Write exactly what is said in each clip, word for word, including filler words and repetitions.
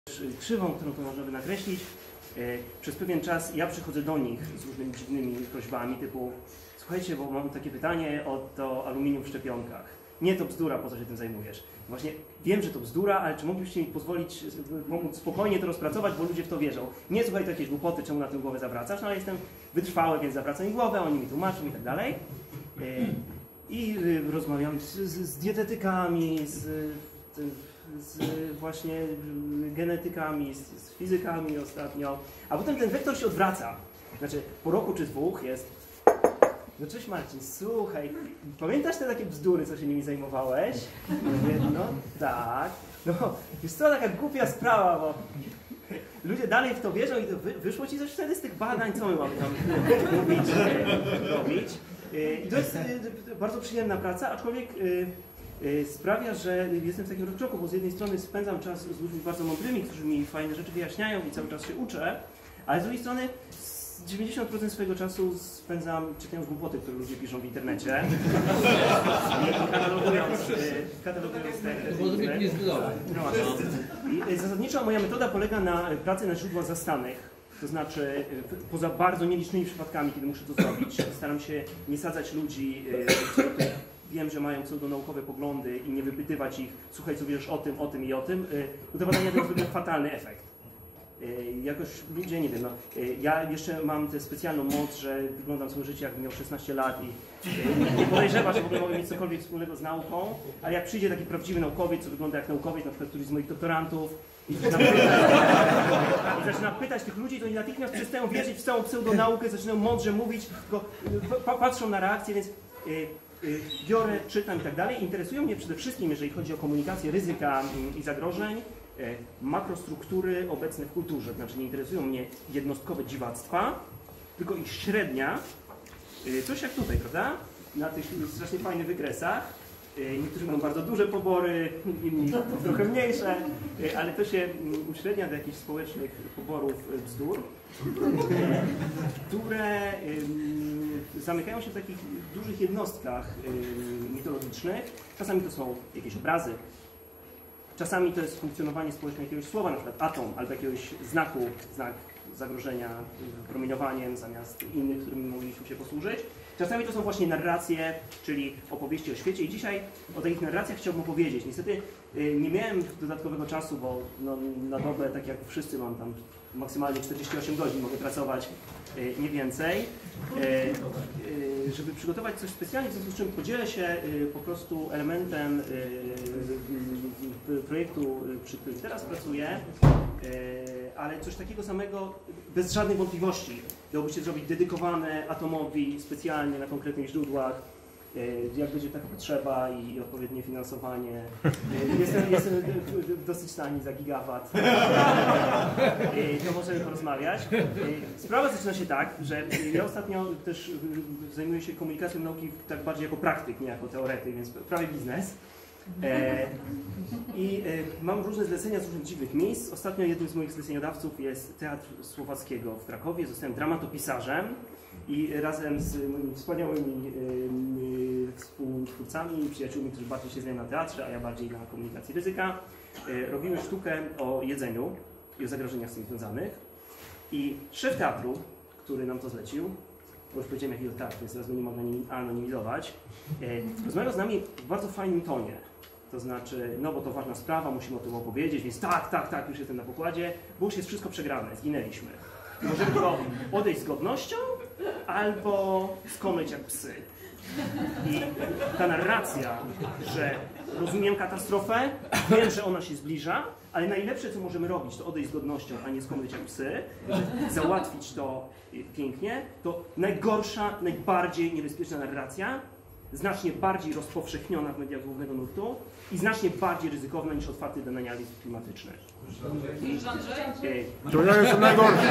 krzywą, którą to można by nakreślić. Przez pewien czas ja przychodzę do nich z różnymi dziwnymi prośbami typu: słuchajcie, bo mam takie pytanie o to aluminium w szczepionkach. Nie, to bzdura, po co się tym zajmujesz? Właśnie wiem, że to bzdura, ale czy moglibyście mi pozwolić, pomóc spokojnie to rozpracować, bo ludzie w to wierzą. Nie, słuchaj, to jakieś głupoty, czemu na tym głowę zawracasz? No ale jestem wytrwały, więc zawracam im głowę, oni mi tłumaczą i tak dalej. I rozmawiam z, z, z dietetykami, z, z właśnie genetykami, z, z fizykami ostatnio. A potem ten wektor się odwraca. Znaczy, po roku czy dwóch jest: no cześć Marcin, słuchaj, pamiętasz te takie bzdury, co się nimi zajmowałeś? Mówię, no tak. No, jest to taka głupia sprawa, bo ludzie dalej w to wierzą i to wy, wyszło ci coś wtedy z tych badań, co my mamy tam mówić, robić. I to jest bardzo przyjemna praca, aczkolwiek sprawia, że jestem w takim rozkroku, bo z jednej strony spędzam czas z ludźmi bardzo mądrymi, którzy mi fajne rzeczy wyjaśniają i cały czas się uczę, ale z drugiej strony dziewięćdziesiąt procent swojego czasu spędzam czytając głupoty, które ludzie piszą w internecie, katalogując, katalogując te I zasadniczo moja metoda polega na pracy na źródłach zastanych, to znaczy poza bardzo nielicznymi przypadkami, kiedy muszę to zrobić, staram się nie sadzać ludzi, wiem, że mają pseudonaukowe poglądy i nie wypytywać ich: słuchaj, co wiesz o tym, o tym i o tym, bo to badania to jest fatalny efekt. Jakoś ludzie, nie wiem, no, ja jeszcze mam tę specjalną moc, że wyglądam swoje życie, jakbym miał szesnaście lat i nie podejrzewa, że w ogóle mogę mieć cokolwiek wspólnego z nauką, ale jak przyjdzie taki prawdziwy naukowiec, co wygląda jak naukowiec, na przykład któryś z moich doktorantów, i zaczyna pytać, i zaczyna pytać tych ludzi, to oni natychmiast przestają wierzyć w całą pseudonaukę, zaczynają mądrze mówić, tylko patrzą na reakcję, więc biorę, czytam i tak dalej. Interesują mnie przede wszystkim, jeżeli chodzi o komunikację ryzyka i zagrożeń, makrostruktury obecne w kulturze. Znaczy, nie interesują mnie jednostkowe dziwactwa, tylko ich średnia, coś jak tutaj, prawda? Na tych strasznie fajnych wykresach. Niektórzy mają bardzo duże pobory, inni trochę mniejsze, ale to się uśrednia do jakichś społecznych poborów bzdur, które zamykają się w takich dużych jednostkach mitologicznych. Czasami to są jakieś obrazy, czasami to jest funkcjonowanie społeczne jakiegoś słowa, na przykład atom, albo jakiegoś znaku, znak zagrożenia promieniowaniem zamiast innych, którymi mogliśmy się posłużyć. Czasami to są właśnie narracje, czyli opowieści o świecie i dzisiaj o takich narracjach chciałbym opowiedzieć. Niestety nie miałem dodatkowego czasu, bo no, na dobę, tak jak wszyscy, mam tam maksymalnie czterdzieści osiem godzin, mogę pracować, nie więcej, żeby przygotować coś specjalnie, w związku z czym podzielę się po prostu elementem projektu, przy którym teraz pracuję, ale coś takiego samego bez żadnych wątpliwości. Dałoby się zrobić dedykowane atomowi specjalnie na konkretnych źródłach, jak będzie taka potrzeba i odpowiednie finansowanie. Jestem, jestem dosyć tani za gigawat. To możemy porozmawiać. Sprawa zaczyna się tak, że ja ostatnio też zajmuję się komunikacją nauki tak bardziej jako praktyk, nie jako teoretyk, więc prawie biznes. I mam różne zlecenia z różnych dziwnych miejsc. Ostatnio jednym z moich zleceniodawców jest Teatr Słowackiego w Krakowie. Zostałem dramatopisarzem i razem z moimi wspaniałymi współtwórcami, przyjaciółmi, którzy bardziej się znają na teatrze, a ja bardziej na komunikacji ryzyka, robimy sztukę o jedzeniu i o zagrożeniach z tym związanych. I szef teatru, który nam to zlecił, bo już powiedziałem jakiego teatru, więc teraz go nie mogę anonimizować, rozmawiał z nami w bardzo fajnym tonie. To znaczy, no bo to ważna sprawa, musimy o tym opowiedzieć, więc tak, tak, tak, już jestem na pokładzie, bo już jest wszystko przegrane, zginęliśmy. Możemy tylko odejść z godnością, albo skomleć jak psy. I ta narracja, że rozumiem katastrofę, wiem, że ona się zbliża, ale najlepsze, co możemy robić, to odejść z godnością, a nie skomleć jak psy, załatwić to pięknie, to najgorsza, najbardziej niebezpieczna narracja, znacznie bardziej rozpowszechniona w mediach głównego nurtu i znacznie bardziej ryzykowna niż otwarty denializm klimatyczny. To ja jestem najgorszy.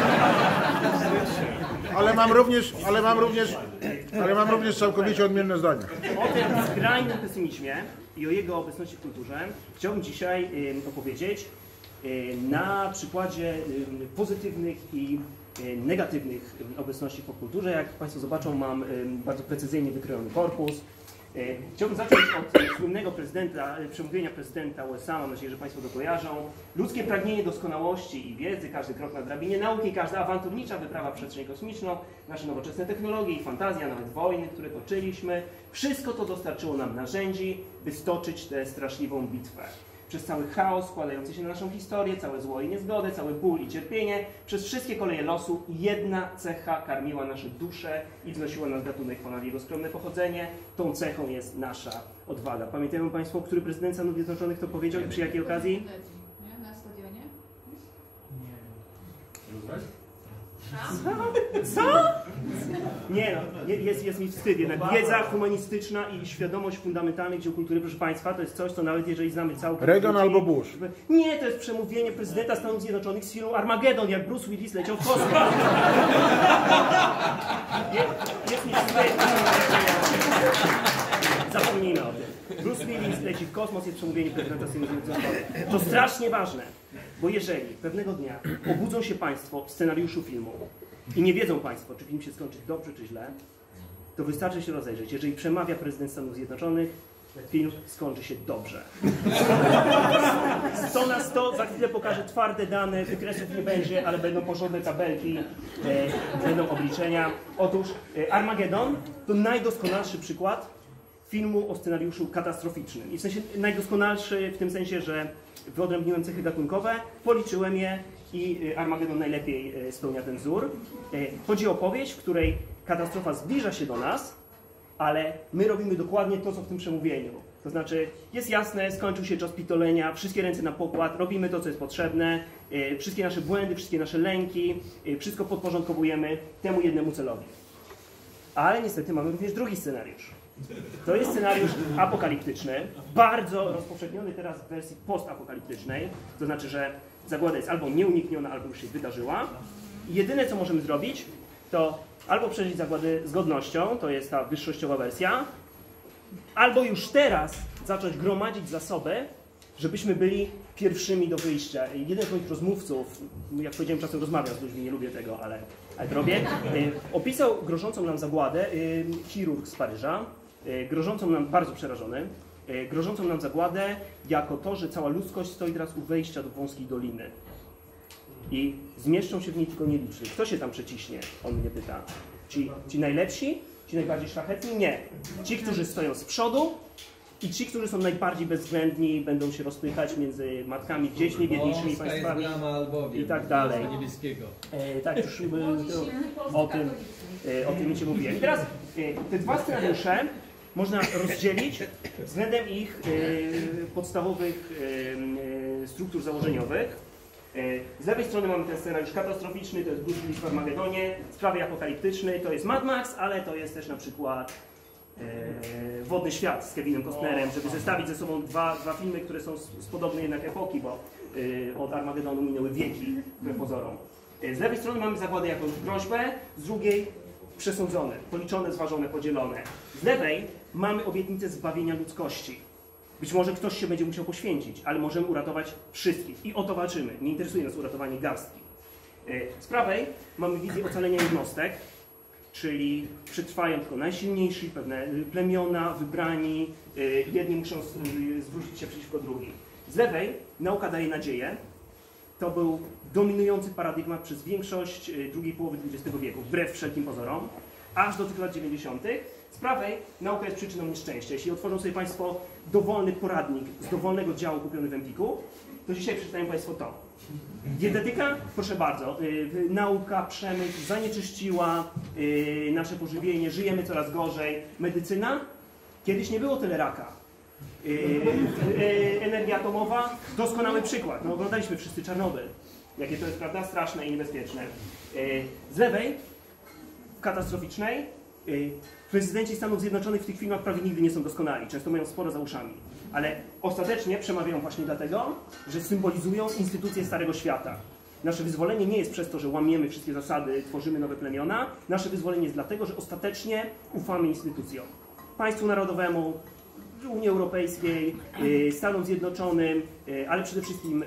Ale mam również, ale mam również, ale mam również całkowicie odmienne zdanie. O tym skrajnym pesymizmie i o jego obecności w kulturze chciałbym dzisiaj opowiedzieć na przykładzie pozytywnych i negatywnych obecności w popkulturze. Jak Państwo zobaczą, mam bardzo precyzyjnie wykrojony korpus. Chciałbym zacząć od słynnego prezydenta, przemówienia prezydenta U S A, mam nadzieję, że Państwo to kojarzą. Ludzkie pragnienie doskonałości i wiedzy, każdy krok na drabinie nauki, każda awanturnicza wyprawa w przestrzeń kosmiczną, nasze nowoczesne technologie i fantazja, nawet wojny, które toczyliśmy, wszystko to dostarczyło nam narzędzi, by stoczyć tę straszliwą bitwę. Przez cały chaos składający się na naszą historię, całe zło i niezgodę, cały ból i cierpienie, przez wszystkie koleje losu jedna cecha karmiła nasze dusze i wznosiła nas gatunek ponad jego skromne pochodzenie. Tą cechą jest nasza odwaga. Pamiętają Państwo, który prezydent Stanów Zjednoczonych to powiedział i przy jakiej okazji? Nie? Na stadionie? Nie. Co? Co? Nie no, jest, jest mi wstyd, jednak wiedza humanistyczna i świadomość fundamentalnych dzieł kultury, proszę Państwa, to jest coś, co nawet jeżeli znamy całą... Reagan albo Bush. Nie, to jest przemówienie prezydenta Stanów Zjednoczonych z filmu Armageddon, jak Bruce Willis leciał w kosmos. Jest, jest mi wstyd. Zapomnijmy o tym. Bruce Willis leci w kosmos, jest przemówienie prezydenta Stanów Zjednoczonych. To strasznie ważne, bo jeżeli pewnego dnia obudzą się Państwo w scenariuszu filmu i nie wiedzą Państwo, czy film się skończy dobrze, czy źle, to wystarczy się rozejrzeć. Jeżeli przemawia prezydent Stanów Zjednoczonych, film skończy się dobrze. sto na sto, za chwilę pokażę twarde dane, wykresów nie będzie, ale będą porządne tabelki, e, będą obliczenia. Otóż e, Armageddon to najdoskonalszy przykład filmu o scenariuszu katastroficznym. I w sensie najdoskonalszy w tym sensie, że wyodrębniłem cechy gatunkowe, policzyłem je i Armageddon najlepiej spełnia ten wzór. Chodzi o opowieść, w której katastrofa zbliża się do nas, ale my robimy dokładnie to, co w tym przemówieniu. To znaczy, jest jasne, skończył się czas pitolenia, wszystkie ręce na pokład, robimy to, co jest potrzebne, wszystkie nasze błędy, wszystkie nasze lęki, wszystko podporządkowujemy temu jednemu celowi. Ale niestety mamy również drugi scenariusz. To jest scenariusz apokaliptyczny, bardzo rozpowszechniony teraz w wersji postapokaliptycznej. To znaczy, że zagłada jest albo nieunikniona, albo już się wydarzyła. I jedyne, co możemy zrobić, to albo przeżyć zagładę z godnością, to jest ta wyższościowa wersja, albo już teraz zacząć gromadzić zasoby, żebyśmy byli pierwszymi do wyjścia. I jeden z moich rozmówców, jak powiedziałem, czasem rozmawiam z ludźmi, nie lubię tego, ale, ale to robię, opisał grożącą nam zagładę chirurg z Paryża, grożącą nam, bardzo przerażony, grożącą nam zagładę jako to, że cała ludzkość stoi teraz u wejścia do wąskiej doliny. I zmieszczą się w niej tylko nieliczni. Kto się tam przeciśnie? On mnie pyta. Ci, ci najlepsi? Ci najbardziej szlachetni? Nie. Ci, którzy stoją z przodu i ci, którzy są najbardziej bezwzględni, będą się rozpychać między matkami, dziećmi, biedniejszymi państwami i tak dalej. E, tak, już e, o tym, e, o tym Ci mówiłem. I teraz e, te dwa scenariusze można rozdzielić względem ich e, podstawowych e, struktur założeniowych. Z lewej strony mamy ten scenariusz katastroficzny, to jest Bruce Willis w Armagedonie, sprawy apokaliptyczny, to jest Mad Max, ale to jest też na przykład e, Wodny Świat z Kevinem Costnerem, żeby zestawić ze sobą dwa, dwa filmy, które są z, z podobnej jednak epoki, bo e, od Armagedonu minęły wieki, wbrew pozorom. E, z lewej strony mamy zagładę jako groźbę, z drugiej przesądzone, policzone, zważone, podzielone. Z lewej mamy obietnicę zbawienia ludzkości. Być może ktoś się będzie musiał poświęcić, ale możemy uratować wszystkich. I o to walczymy. Nie interesuje nas uratowanie garstki. Z prawej mamy wizję ocalenia jednostek, czyli przetrwają tylko najsilniejsi, pewne plemiona, wybrani. Jedni muszą zwrócić się przeciwko drugim. Z lewej nauka daje nadzieję. To był dominujący paradygmat przez większość drugiej połowy dwudziestego wieku, wbrew wszelkim pozorom, aż do tych lat dziewięćdziesiątych. Z prawej nauka jest przyczyną nieszczęścia. Jeśli otworzą sobie Państwo dowolny poradnik z dowolnego działu kupiony w Empiku, to dzisiaj przeczytają Państwo to. Dietetyka? Proszę bardzo. Yy, nauka, przemysł zanieczyściła yy, nasze pożywienie, żyjemy coraz gorzej. Medycyna? Kiedyś nie było tyle raka. Yy, yy, energia atomowa? Doskonały przykład. No, oglądaliśmy wszyscy Czarnobyl. Jakie to jest, prawda, straszne i niebezpieczne. Yy, z lewej, w katastroficznej, yy, prezydenci Stanów Zjednoczonych w tych filmach prawie nigdy nie są doskonali, często mają sporo za uszami, ale ostatecznie przemawiają właśnie dlatego, że symbolizują instytucje Starego Świata. Nasze wyzwolenie nie jest przez to, że łamiemy wszystkie zasady, tworzymy nowe plemiona, nasze wyzwolenie jest dlatego, że ostatecznie ufamy instytucjom. Państwu narodowemu, Unii Europejskiej, Stanom Zjednoczonym, ale przede wszystkim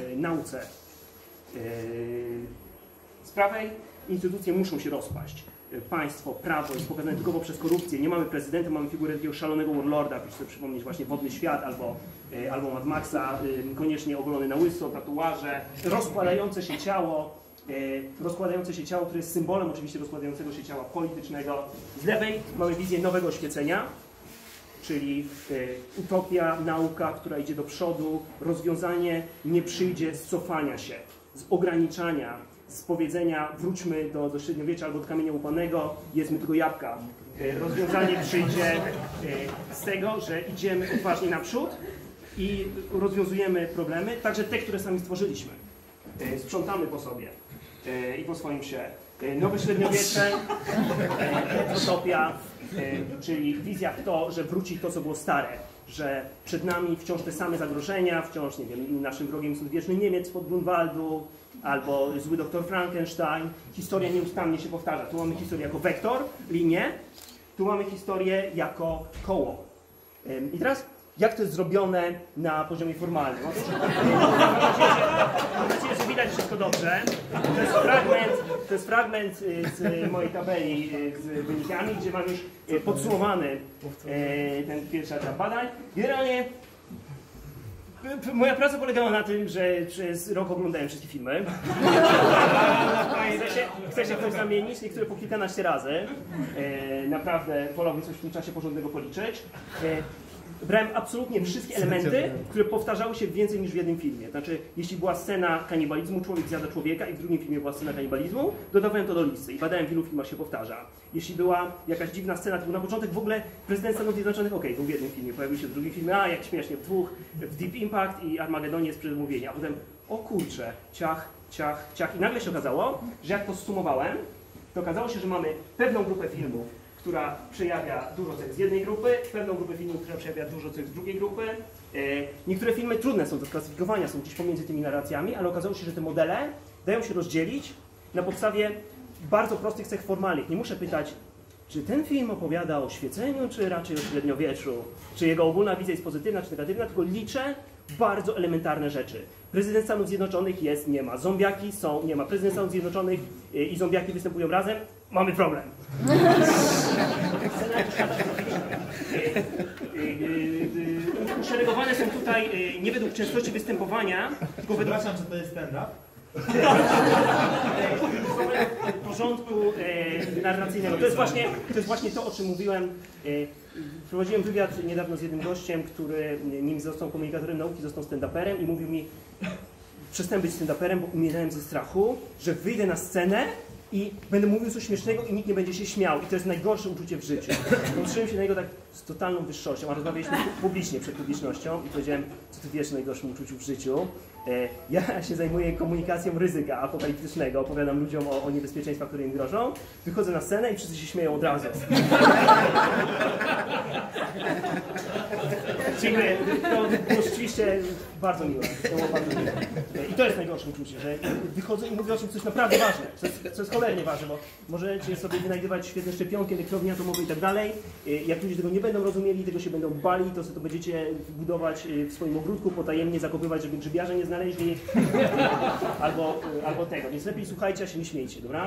nauce. Z prawej instytucje muszą się rozpaść. państwo, prawo jest pokazane tylko poprzez korupcję. Nie mamy prezydenta, mamy figurę takiego szalonego warlorda, proszę sobie przypomnieć właśnie Wodny Świat albo, albo Mad Maxa, koniecznie ogolony na łyso, tatuaże, rozkładające się ciało, rozkładające się ciało, które jest symbolem oczywiście rozkładającego się ciała politycznego. Z lewej mamy wizję nowego oświecenia, czyli utopia, nauka, która idzie do przodu, rozwiązanie nie przyjdzie z cofania się, z ograniczania, z powiedzenia wróćmy do, do średniowiecza albo do kamienia łupanego, jedzmy tylko jabłka. Rozwiązanie przyjdzie z tego, że idziemy odważnie naprzód i rozwiązujemy problemy, także te, które sami stworzyliśmy. Sprzątamy po sobie i po swoim się. Nowe średniowiecze, utopia, czyli wizja w to, że wróci to, co było stare, że przed nami wciąż te same zagrożenia, wciąż, nie wiem, naszym wrogiem jest odwieczny Niemiec spod Grunwaldu, albo zły doktor Frankenstein. Historia nieustannie się powtarza. Tu mamy historię jako wektor, linię, tu mamy historię jako koło. I teraz, jak to jest zrobione na poziomie formalnym? Otóż, mam nadzieję, że widać wszystko dobrze. To jest fragment, to jest fragment z mojej tabeli z wynikami, gdzie mam już podsumowany ten pierwszy etap badań. Generalnie moja praca polegała na tym, że przez rok oglądałem wszystkie filmy. Chcę się, chcę się w coś zamienić, niektóre po kilkanaście razy. Naprawdę wolałbym coś w tym czasie porządnego policzyć. Brałem absolutnie wszystkie elementy, które powtarzały się więcej niż w jednym filmie. Znaczy, jeśli była scena kanibalizmu, człowiek zjada człowieka i w drugim filmie była scena kanibalizmu, dodawałem to do listy i badałem, w ilu filmach się powtarza. Jeśli była jakaś dziwna scena, to był na początek w ogóle prezydent Stanów Zjednoczonych, okej, okay, był w jednym filmie, pojawił się w drugim filmie, a jak śmiesznie, w dwóch, w Deep Impact i Armagedonie jest przemówienie, a potem, o kurczę, ciach, ciach, ciach. I nagle się okazało, że jak to zsumowałem, to okazało się, że mamy pewną grupę filmów, która przejawia dużo cech z jednej grupy, pewną grupę filmów, która przejawia dużo cech z drugiej grupy. Niektóre filmy trudne są do sklasyfikowania, są gdzieś pomiędzy tymi narracjami, ale okazało się, że te modele dają się rozdzielić na podstawie bardzo prostych cech formalnych. Nie muszę pytać, czy ten film opowiada o świeceniu, czy raczej o średniowieczu, czy jego ogólna wizja jest pozytywna, czy negatywna, tylko liczę bardzo elementarne rzeczy. Prezydent Stanów Zjednoczonych jest, nie ma. Zombiaki są, nie ma. Prezydent Stanów Zjednoczonych i zombiaki występują razem, mamy problem. Uszeregowane są tutaj nie według częstości występowania, tylko według... Przepraszam, czy to jest stand-up? W porządku e, narracyjnego. To jest, właśnie, to jest właśnie to, o czym mówiłem. E, prowadziłem wywiad niedawno z jednym gościem, który nim został komunikatorem nauki, został stand-uperem i mówił mi, przestałem być stand-uperem, bo umierałem ze strachu, że wyjdę na scenę i będę mówił coś śmiesznego i nikt nie będzie się śmiał. I to jest najgorsze uczucie w życiu. Patrzyłem się na niego tak z totalną wyższością, a rozmawialiśmy publicznie przed publicznością i powiedziałem, co ty wiesz o najgorszym uczuciu w życiu. Ja się zajmuję komunikacją ryzyka apokaliptycznego, opowiadam ludziom o, o niebezpieczeństwach, które im grożą. Wychodzę na scenę i wszyscy się śmieją od razu. Dziękuję. To było rzeczywiście bardzo miłe. To było bardzo miłe. I to jest najgorsze uczucie, że wychodzę i mówię o czymś, coś naprawdę ważne, co jest, co jest cholernie ważne, bo możecie sobie wynajdywać świetne szczepionki, elektrownie atomowe i tak dalej. Jak ludzie tego nie będą rozumieli, tego się będą bali, to sobie to będziecie budować w swoim ogródku, potajemnie zakopywać, żeby grzybiarze nie znaleźli, albo, albo tego. Więc lepiej słuchajcie, a się nie śmiejcie, dobra?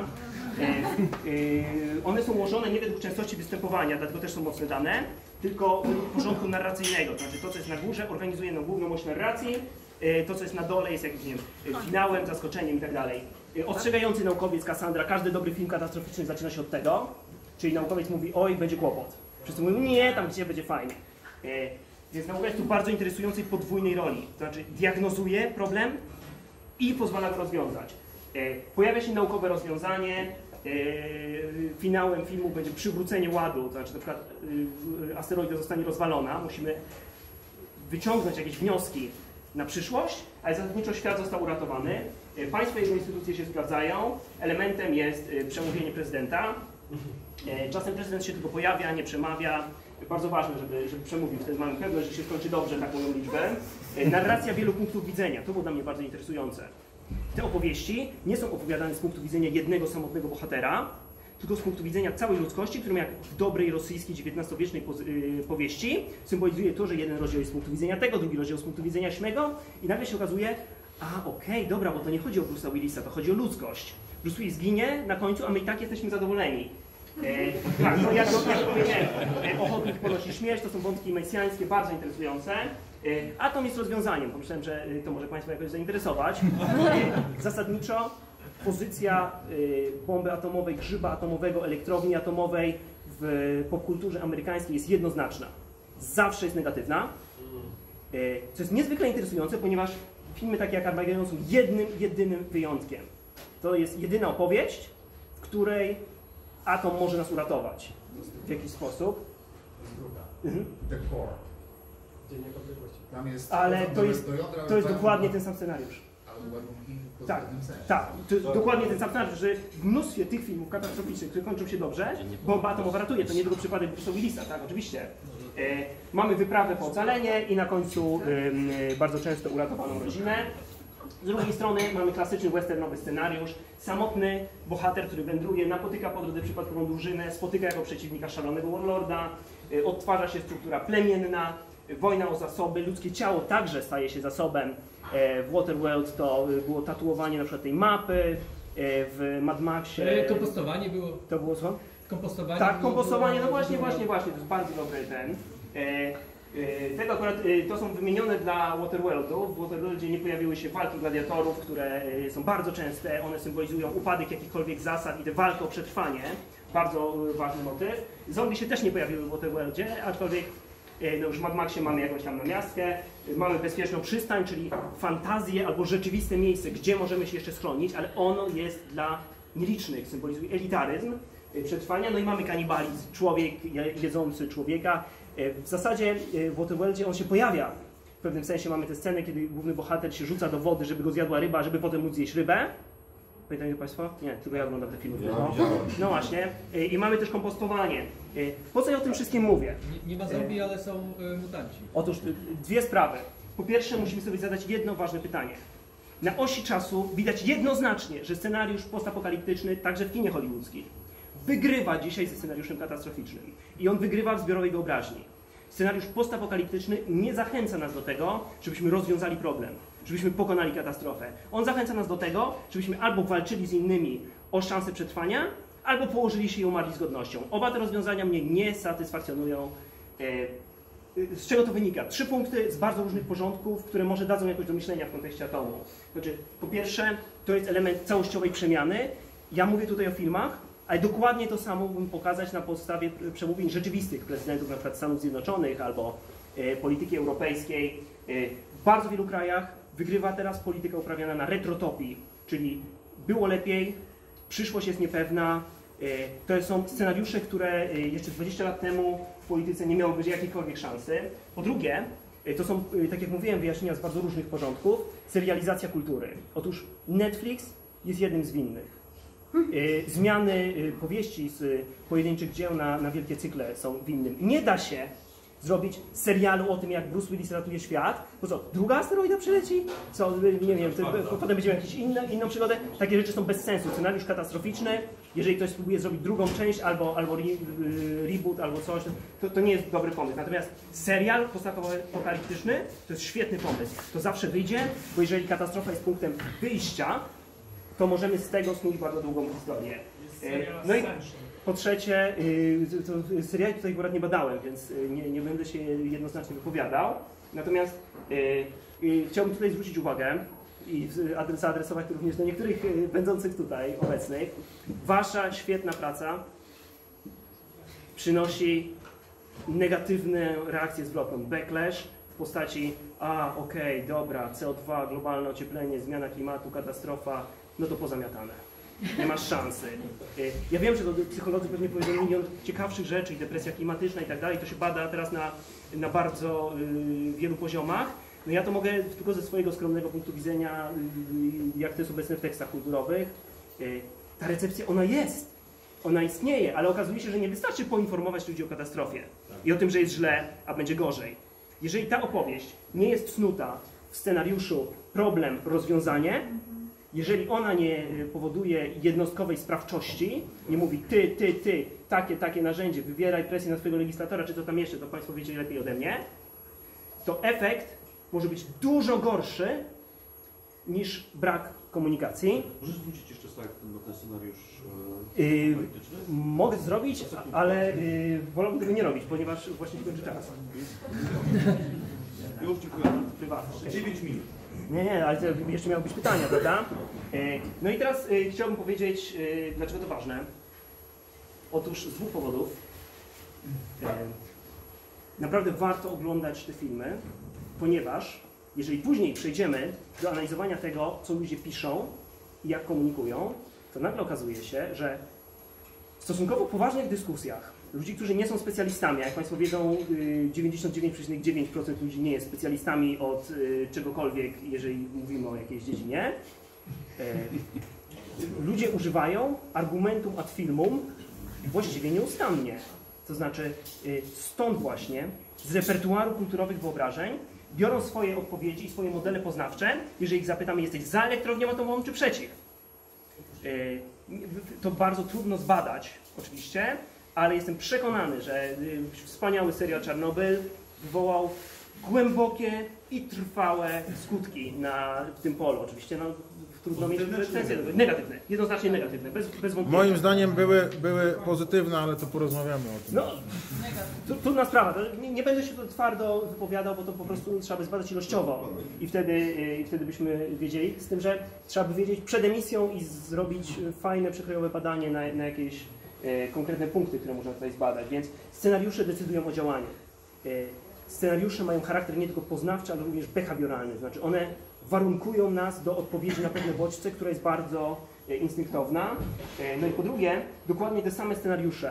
One są ułożone nie według częstości występowania, dlatego też są mocne dane, tylko według porządku narracyjnego. To znaczy to, co jest na górze, organizuje na główną oś narracji, to, co jest na dole, jest jakimś, nie wiem, finałem, zaskoczeniem i tak dalej. Ostrzegający naukowiec Cassandra, każdy dobry film katastroficzny zaczyna się od tego, czyli naukowiec mówi, oj, będzie kłopot. Wszyscy mówią, nie, tam gdzie będzie fajnie. Więc nauka jest tu bardzo interesującej podwójnej roli, to znaczy diagnozuje problem i pozwala go rozwiązać. Pojawia się naukowe rozwiązanie, finałem filmu będzie przywrócenie ładu, to znaczy na przykład asteroida zostanie rozwalona, musimy wyciągnąć jakieś wnioski na przyszłość, ale zasadniczo świat został uratowany, państwo i jego instytucje się sprawdzają, elementem jest przemówienie prezydenta, czasem prezydent się tylko pojawia, nie przemawia, bardzo ważne, żeby, żeby przemówił, wtedy mamy pewność, że się skończy dobrze taką liczbę. Narracja wielu punktów widzenia, to było dla mnie bardzo interesujące. Te opowieści nie są opowiadane z punktu widzenia jednego samotnego bohatera, tylko z punktu widzenia całej ludzkości, którą jak w dobrej rosyjskiej dziewiętnastowiecznej powieści symbolizuje to, że jeden rozdział jest z punktu widzenia tego, drugi rozdział z punktu widzenia śmego i nagle się okazuje, a okej, okay, dobra, bo to nie chodzi o Bruce'a Willisa, to chodzi o ludzkość. Bruce Willis ginie na końcu, a my i tak jesteśmy zadowoleni. E, tak, no jak, jak powiedziałem, e, ochotnik ponosi śmierć, to są wątki mesjańskie, bardzo interesujące. E, atom jest rozwiązaniem, pomyślałem, że e, to może Państwa jakoś zainteresować. E, zasadniczo pozycja e, bomby atomowej, grzyba atomowego, elektrowni atomowej w popkulturze amerykańskiej jest jednoznaczna. Zawsze jest negatywna. E, co jest niezwykle interesujące, ponieważ filmy takie jak Armageddon są jednym, jedynym wyjątkiem. To jest jedyna opowieść, w której atom może nas uratować. W jakiś sposób. Druga. Mhm. The Core. Dzień Niepodległości. Tam jest... Ale to do- jest, do jądra to jest ładunki- dokładnie ten sam scenariusz. Ale ładunki w Tak, pozytywnym sensie. tak. To jest dokładnie ten sam scenariusz, że w mnóstwie tych filmów katastroficznych, które kończą się dobrze, bomba atomowa ratuje. To nie tylko przypadek Bruce'a Willisa, tak, oczywiście. E, mamy wyprawę po ocalenie i na końcu e, bardzo często uratowaną rodzinę. Z drugiej strony mamy klasyczny westernowy scenariusz. Samotny bohater, który wędruje, napotyka po drodze przypadkową drużynę, spotyka jako przeciwnika szalonego warlorda, y, odtwarza się struktura plemienna, y, wojna o zasoby, ludzkie ciało także staje się zasobem. E, w Waterworld to y, było tatuowanie na przykład tej mapy, y, w Mad Maxie... E, Kompostowanie było. To było co? Kompostowanie Tak, było, kompostowanie, no było- właśnie, było- właśnie, właśnie, to jest bardzo dobry ten. E, e, tego akurat, e, to są wymienione dla Waterworldu. W Waterworldzie nie pojawiły się walki gladiatorów, które e, są bardzo częste. One symbolizują upadek jakichkolwiek zasad i tę walkę o przetrwanie. Bardzo e, ważny motyw. Zombie się też nie pojawiły w Waterworldzie, aczkolwiek e, no już w Mad Maxie mamy jakąś tam namiastkę. E, Mamy bezpieczną przystań, czyli fantazję albo rzeczywiste miejsce, gdzie możemy się jeszcze schronić, ale ono jest dla nielicznych, symbolizuje elitaryzm przetrwania. No i mamy kanibalizm, człowiek je- jedzący człowieka. E, W zasadzie e, w Waterworldzie on się pojawia. W pewnym sensie mamy tę scenę, kiedy główny bohater się rzuca do wody, żeby go zjadła ryba, żeby potem móc zjeść rybę. Pamiętacie Państwo? Nie, tylko ja oglądam te filmy. No, no właśnie. E, I mamy też kompostowanie. E, Po co ja o tym wszystkim mówię? Nie, nie ma zombie, ale są e, mutanci. Otóż y, dwie sprawy. Po pierwsze musimy sobie zadać jedno ważne pytanie. Na osi czasu widać jednoznacznie, że scenariusz postapokaliptyczny, także w kinie hollywoodzkim, wygrywa dzisiaj ze scenariuszem katastroficznym. I on wygrywa w zbiorowej wyobraźni. Scenariusz postapokaliptyczny nie zachęca nas do tego, żebyśmy rozwiązali problem, żebyśmy pokonali katastrofę. On zachęca nas do tego, żebyśmy albo walczyli z innymi o szansę przetrwania, albo położyli się i umarli z godnością. Oba te rozwiązania mnie nie satysfakcjonują. E, Z czego to wynika? Trzy punkty z bardzo różnych porządków, które może dadzą jakoś do myślenia w kontekście atomu. Znaczy, po pierwsze, to jest element całościowej przemiany. Ja mówię tutaj o filmach, ale dokładnie to samo mógłbym pokazać na podstawie przemówień rzeczywistych prezydentów, na przykład Stanów Zjednoczonych albo e, polityki europejskiej. E, w bardzo wielu krajach wygrywa teraz polityka uprawiana na retrotopii, czyli było lepiej, przyszłość jest niepewna. E, to są scenariusze, które e, jeszcze dwadzieścia lat temu w polityce nie miałyby jakiejkolwiek szansy. Po drugie, e, to są, e, tak jak mówiłem, wyjaśnienia z bardzo różnych porządków, serializacja kultury. Otóż Netflix jest jednym z winnych. E, Zmiany e, powieści z e, pojedynczych dzieł na, na wielkie cykle są winnym. Nie da się zrobić serialu o tym, jak Bruce Willis ratuje świat, bo co, druga asteroida przyleci? Co, nie wiem, to, potem będziemy jakąś inną, inną przygodę? Takie rzeczy są bez sensu. Scenariusz katastroficzny, jeżeli ktoś spróbuje zrobić drugą część, albo, albo re, reboot, albo coś, to, to nie jest dobry pomysł. Natomiast serial postapokaliptyczny to jest świetny pomysł. To zawsze wyjdzie, bo jeżeli katastrofa jest punktem wyjścia, to możemy z tego snuć bardzo długą historię. No i po trzecie, to seriali tutaj akurat nie badałem, więc nie, nie będę się jednoznacznie wypowiadał. Natomiast chciałbym tutaj zwrócić uwagę i zaadresować to również do niektórych będących tutaj obecnych. Wasza świetna praca przynosi negatywne reakcje zwrotną. Backlash w postaci a okej, okay, dobra, C O dwa, globalne ocieplenie, zmiana klimatu, katastrofa, no to pozamiatane. Nie masz szansy. Ja wiem, że to psycholodzy pewnie powiedzą milion ciekawszych rzeczy, i depresja klimatyczna i tak dalej, to się bada teraz na, na bardzo y, wielu poziomach. No ja to mogę tylko ze swojego skromnego punktu widzenia, y, jak to jest obecne w tekstach kulturowych. Y, ta recepcja, ona jest, ona istnieje, ale okazuje się, że nie wystarczy poinformować ludzi o katastrofie i o tym, że jest źle, a będzie gorzej. Jeżeli ta opowieść nie jest snuta w scenariuszu problem, rozwiązanie, jeżeli ona nie powoduje jednostkowej sprawczości, nie mówi ty, ty, ty, takie, takie narzędzie, wywieraj presję na swojego legislatora, czy co tam jeszcze, to Państwo wiecie lepiej ode mnie, to efekt może być dużo gorszy niż brak komunikacji. Możesz zwrócić jeszcze tak na ten scenariusz Yy, e, polityczny? Mogę zrobić, ale yy, wolałbym tego nie robić, ponieważ właśnie kończy czas. Już dziękuję. Prywatnie. dziewięć minut. Nie, nie, ale to jeszcze miały być pytania, prawda? Yy, No i teraz yy, chciałbym powiedzieć, yy, dlaczego to ważne. Otóż z dwóch powodów. Yy, Naprawdę warto oglądać te filmy, ponieważ jeżeli później przejdziemy do analizowania tego, co ludzie piszą i jak komunikują, to nagle okazuje się, że w stosunkowo poważnych dyskusjach ludzi, którzy nie są specjalistami, a jak Państwo wiedzą, dziewięćdziesiąt dziewięć przecinek dziewięć procent ludzi nie jest specjalistami od czegokolwiek, jeżeli mówimy o jakiejś dziedzinie, ludzie używają argumentum ad filmum właściwie nieustannie. To znaczy stąd właśnie z repertuaru kulturowych wyobrażeń biorą swoje odpowiedzi i swoje modele poznawcze, jeżeli ich zapytamy, jesteś za elektrownią atomową czy przeciw. To bardzo trudno zbadać oczywiście, ale jestem przekonany, że wspaniały serial Czarnobyl wywołał głębokie i trwałe skutki na tym polu. Oczywiście no, trudno mieć recenzje negatywne, jednoznacznie negatywne, bez, bez wątpienia. Moim zdaniem były, były pozytywne, ale to porozmawiamy o tym. No, tu- trudna sprawa. To Nie, nie będę się tu twardo wypowiadał, bo to po prostu trzeba by zbadać ilościowo i wtedy, y, i wtedy byśmy wiedzieli. Z tym, że trzeba by wiedzieć przed emisją i zrobić fajne, przekrojowe badanie na, na jakieś y, konkretne punkty, które można tutaj zbadać. Więc scenariusze decydują o działaniu. Y, Scenariusze mają charakter nie tylko poznawczy, ale również behawioralny. Znaczy one warunkują nas do odpowiedzi na pewne bodźce, która jest bardzo e, instynktowna. E, No i po drugie, dokładnie te same scenariusze,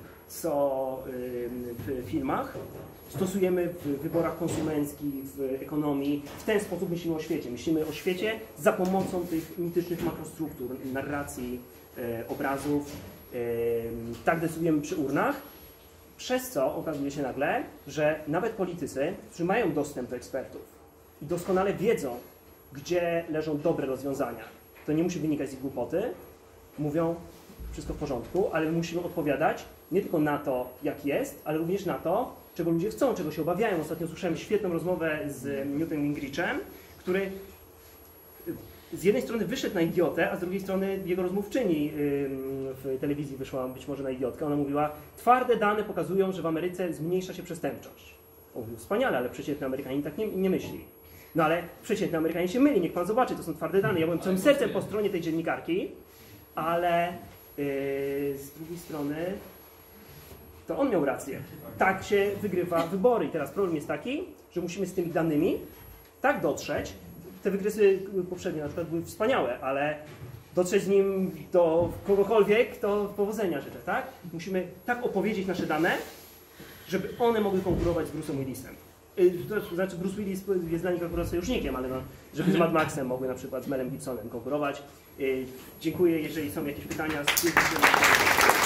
co e, w filmach, stosujemy w wyborach konsumenckich, w ekonomii. W ten sposób myślimy o świecie. Myślimy o świecie za pomocą tych mitycznych makrostruktur, narracji, e, obrazów. E, Tak decydujemy przy urnach. Przez co okazuje się nagle, że nawet politycy, którzy mają dostęp do ekspertów i doskonale wiedzą, gdzie leżą dobre rozwiązania, to nie musi wynikać z ich głupoty, mówią wszystko w porządku, ale my musimy odpowiadać nie tylko na to, jak jest, ale również na to, czego ludzie chcą, czego się obawiają. Ostatnio słyszałem świetną rozmowę z Newtonem Gingrichem, który z jednej strony wyszedł na idiotę, a z drugiej strony jego rozmówczyni w telewizji wyszła być może na idiotkę. Ona mówiła, twarde dane pokazują, że w Ameryce zmniejsza się przestępczość. On mówił, wspaniale, ale przeciętny Amerykanin tak nie, nie myśli. No ale przeciętny Amerykanin się myli, niech pan zobaczy, to są twarde dane. Ja byłem całym sercem po stronie tej dziennikarki, ale yy, z drugiej strony to on miał rację. Tak się wygrywa wybory. I teraz problem jest taki, że musimy z tymi danymi tak dotrzeć. Te wykresy poprzednie na przykład były wspaniałe, ale dotrzeć z nim do kogokolwiek, to powodzenia życzę, tak? Musimy tak opowiedzieć nasze dane, żeby one mogły konkurować z Bruce'em Willisem. Y, To znaczy Bruce Willis jest dla nich akurat sojusznikiem, ale no, żeby z Mad Maxem mogły na przykład z Melem Gibsonem konkurować. Y, Dziękuję, jeżeli są jakieś pytania.